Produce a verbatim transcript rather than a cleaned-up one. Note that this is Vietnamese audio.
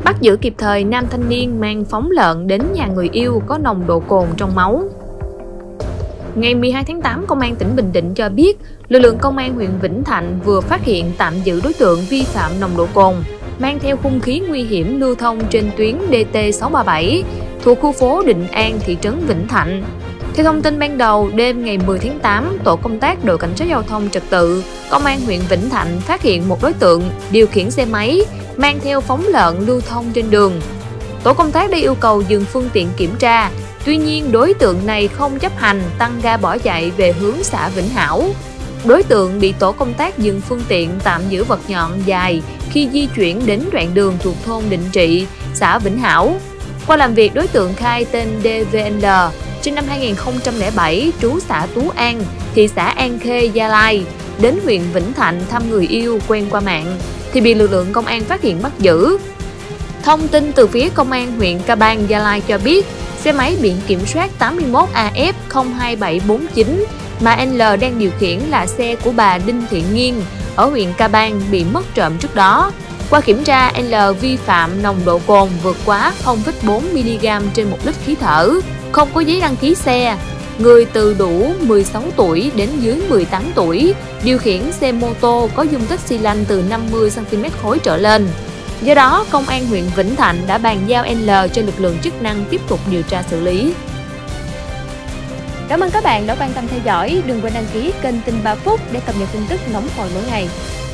Bắt giữ kịp thời nam thanh niên mang phóng lợn đến nhà người yêu có nồng độ cồn trong máu. Ngày mười hai tháng tám, Công an tỉnh Bình Định cho biết, lực lượng Công an huyện Vĩnh Thạnh vừa phát hiện tạm giữ đối tượng vi phạm nồng độ cồn, mang theo hung khí nguy hiểm lưu thông trên tuyến D T sáu ba bảy thuộc khu phố Định An, thị trấn Vĩnh Thạnh. Theo thông tin ban đầu, đêm ngày mười tháng tám, tổ công tác đội cảnh sát giao thông trật tự, Công an huyện Vĩnh Thạnh phát hiện một đối tượng điều khiển xe máy mang theo phóng lợn lưu thông trên đường. Tổ công tác đã yêu cầu dừng phương tiện kiểm tra, tuy nhiên đối tượng này không chấp hành, tăng ga bỏ chạy về hướng xã Vĩnh Hảo. Đối tượng bị tổ công tác dừng phương tiện tạm giữ vật nhọn dài khi di chuyển đến đoạn đường thuộc thôn Định Trị, xã Vĩnh Hảo. Qua làm việc, đối tượng khai tên D V L, sinh năm hai nghìn không trăm lẻ bảy, trú xã Tú An, thị xã An Khê, Gia Lai, đến huyện Vĩnh Thạnh thăm người yêu quen qua mạng, thì bị lực lượng công an phát hiện bắt giữ. Thông tin từ phía Công an huyện Ca Bang, Gia Lai cho biết, xe máy biển kiểm soát tám mươi mốt A F không hai bảy bốn chín mà L đang điều khiển là xe của bà Đinh Thị Nghiên ở huyện Ca Bang bị mất trộm trước đó. Qua kiểm tra, L vi phạm nồng độ cồn vượt quá không phẩy bốn mi li gam trên một lít khí thở, không có giấy đăng ký xe. Người từ đủ mười sáu tuổi đến dưới mười tám tuổi, điều khiển xe mô tô có dung tích xi lanh từ năm mươi xăng ti mét khối trở lên. Do đó, Công an huyện Vĩnh Thạnh đã bàn giao L cho lực lượng chức năng tiếp tục điều tra xử lý. Cảm ơn các bạn đã quan tâm theo dõi. Đừng quên đăng ký kênh Tin ba Phút để cập nhật tin tức nóng hổi mỗi ngày.